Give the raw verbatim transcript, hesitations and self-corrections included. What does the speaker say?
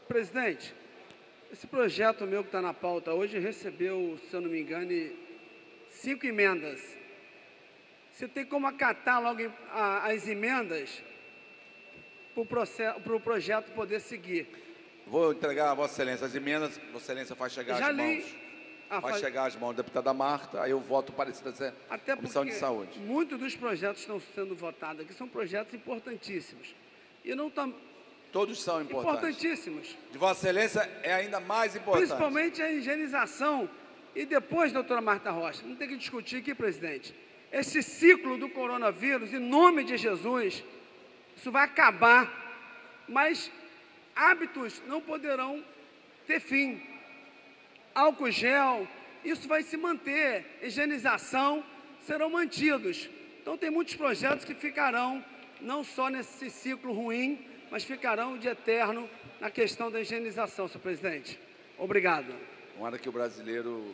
Presidente, esse projeto meu que está na pauta hoje recebeu, se eu não me engano, cinco emendas. Você tem como acatar logo a, as emendas para o projeto poder seguir? Vou entregar a Vossa Excelência as emendas, Vossa Excelência faz chegar Já às li. mãos. Ah, faz faz... chegar às mãos da deputada Marta, aí eu voto parecido à Até Comissão de Saúde. Muitos dos projetos que estão sendo votados aqui são projetos importantíssimos. E não estão... Todos são importantes. Importantíssimos. De Vossa Excelência é ainda mais importante. Principalmente a higienização. E depois, doutora Marta Rocha, não tem que discutir aqui, presidente, esse ciclo do coronavírus, em nome de Jesus, isso vai acabar, mas hábitos não poderão ter fim. Álcool gel, isso vai se manter, higienização serão mantidos. Então tem muitos projetos que ficarão, não só nesse ciclo ruim, mas ficarão de eterno na questão da higienização, senhor presidente. Obrigado. Tomara que o brasileiro